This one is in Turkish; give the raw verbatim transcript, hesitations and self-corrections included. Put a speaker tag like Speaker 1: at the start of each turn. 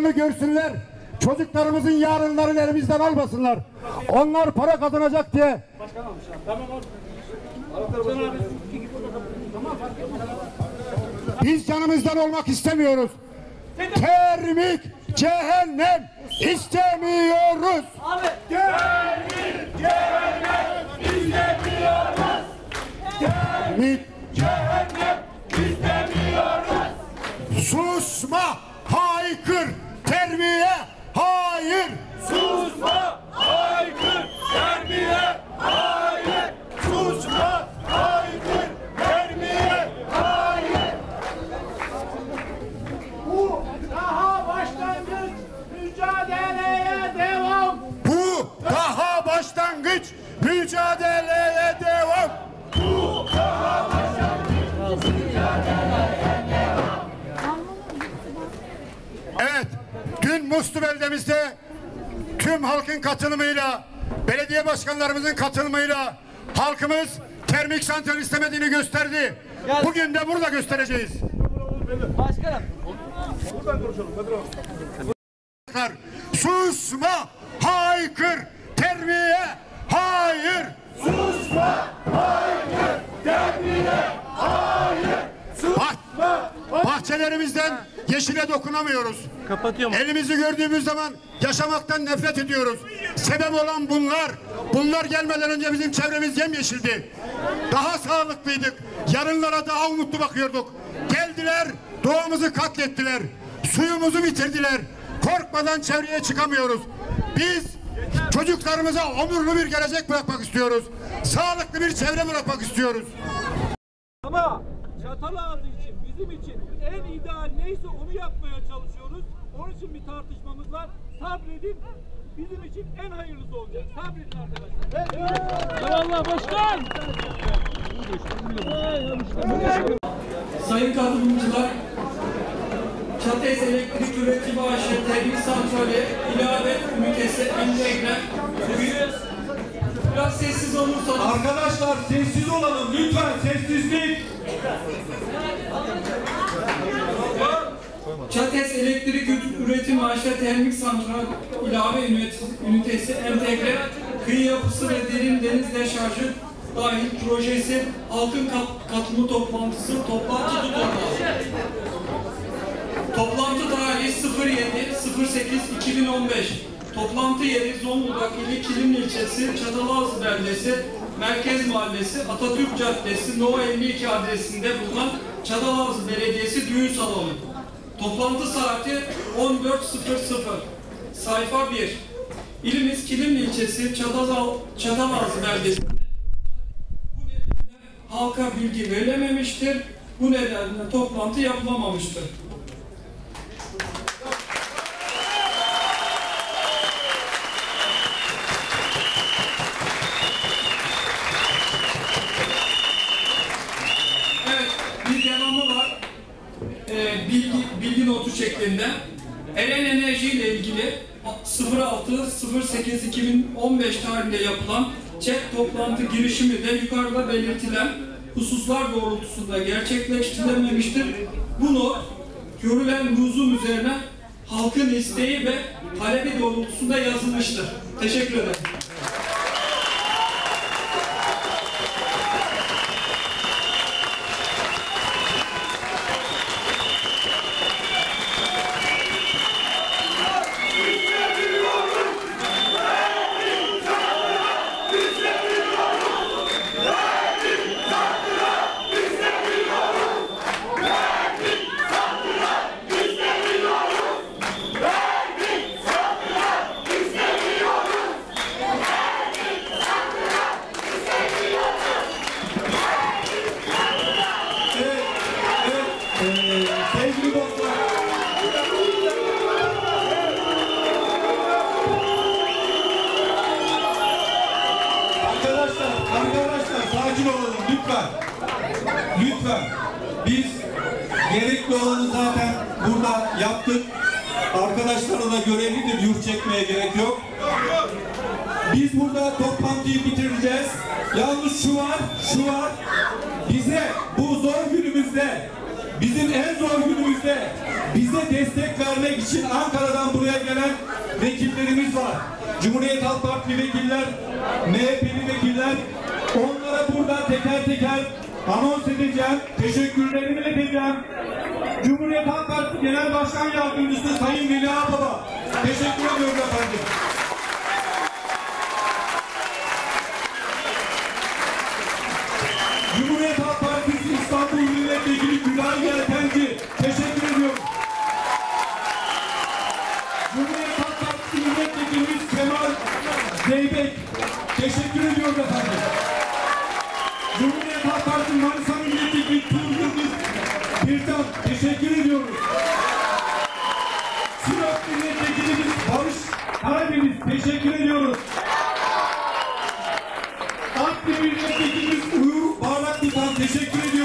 Speaker 1: yarını görsünler. Çocuklarımızın yarınlarını elimizden almasınlar. Onlar para kazanacak diye. Biz canımızdan olmak istemiyoruz. Termik cehennem istemiyoruz.
Speaker 2: Termik cehennem istemiyoruz.
Speaker 1: Termik
Speaker 2: cehennem istemiyoruz.
Speaker 1: Susma, haykır, terbiye, hayır.
Speaker 2: Susma, haykır, terbiye, hayır. Susma, haykır, terbiye, hayır. Bu daha başlangıç, mücadeleye devam.
Speaker 1: Bu daha başlangıç, mücadeleye devam.
Speaker 2: Bu daha başlangıç, mücadeleye devam.
Speaker 1: Evet, dün Muslu beldemizde tüm halkın katılımıyla, belediye başkanlarımızın katılımıyla halkımız termik santral istemediğini gösterdi. Bugün de burada göstereceğiz.
Speaker 3: Başkanım.
Speaker 2: Buradan konuşalım.
Speaker 1: Susma, haykır, terbiye, hayır.
Speaker 2: Susma, haykır, terbiye, hayır. Susma,
Speaker 1: Bahçelerimizden yeşile dokunamıyoruz.
Speaker 3: Kapatıyorum.
Speaker 1: Elimizi gördüğümüz zaman yaşamaktan nefret ediyoruz. Sebep olan bunlar. Bunlar gelmeden önce bizim çevremiz yemyeşildi. Daha sağlıklıydık. Yarınlara daha umutlu bakıyorduk. Geldiler, doğamızı katlettiler. Suyumuzu bitirdiler. Korkmadan çevreye çıkamıyoruz. Biz çocuklarımıza onurlu bir gelecek bırakmak istiyoruz. Sağlıklı bir çevre bırakmak istiyoruz.
Speaker 4: Ama Çatalazı için, bizim için en ideal neyse onu yapmaya çalışıyoruz. Onun için bir tartışmamız var. Sabredin, bizim için en hayırlısı olacak. Sabredin arkadaşlar. Eyvallah başkan.
Speaker 5: Sayın katılımcılar, Çates Elektrik Üretimi A Ş Termik Santrali ilave ünitesi entegre. Biraz sessiz olursanız.
Speaker 2: arkadaşlar sessiz olalım. Lütfen sessizlik.
Speaker 5: Çates Elektrik Üretimi A Ş Termik Santral ilave ünitesi entegre. Kıyı yapısı ve derin deniz deşarjı dahil projesi halkın kat, katılımı toplantısı toplantı tutuldu. Toplantı tarihi sıfır yedi sıfır sekiz iki bin on beş. Toplantı yeri Zonguldak ili Kilimli ilçesi Çatalazı beldesi Merkez Mahallesi Atatürk Caddesi No elli iki adresinde bulunan Çatalazı Belediyesi Düğün Salonu. Toplantı saati on dört sıfır sıfır. Sayfa bir. İlimiz Kilimli ilçesi Çatalazı, Çatalazı beldesi. Bu nedenle halka bilgi verilememiştir. Bu nedenle toplantı yapılamamıştır. Bilgi, bilgi notu şeklinde Eren Enerji ile ilgili sıfır altı sıfır sekiz iki bin on beş tarihinde yapılan chat toplantı girişimi de yukarıda belirtilen hususlar doğrultusunda gerçekleştirilememiştir. Bu not görülen lüzum üzerine halkın isteği ve talebi doğrultusunda yazılmıştır. Teşekkür ederim.
Speaker 6: Lütfen. Biz gerekli olanı zaten burada yaptık. Arkadaşlar da görevlidir. Yurt çekmeye gerek yok. Biz burada toplantıyı bitireceğiz. Yalnız şu var, şu var. Bize bu zor günümüzde bizim en zor günümüzde bize destek vermek için Ankara'dan buraya gelen vekillerimiz var. Cumhuriyet Halk Partili vekiller, M H P'li vekiller, onlara burada teker teker anons edeceğim, teşekkürlerimi edeceğim. Cumhuriyet Halk Partisi Genel Başkan Yardımcısı Sayın Veli Ağbaba, teşekkür ediyorum efendim. Cumhuriyet Halk Partisi İstanbul Milletvekili Gülay Yelkenci, teşekkür ediyorum. Cumhuriyet Halk Partisi Milletvekilimiz Kemal Zeybek, teşekkür ediyoruz efendim. Cumhuriyet Halk Partisi Manisa Milletvekili Tuğrul Bircan, teşekkür ediyoruz. Sinop Milletvekilimiz Barış Karadeniz, teşekkür ediyoruz. Akli Milletvekilimiz Uğur Parlaklı'dan teşekkür ediyoruz.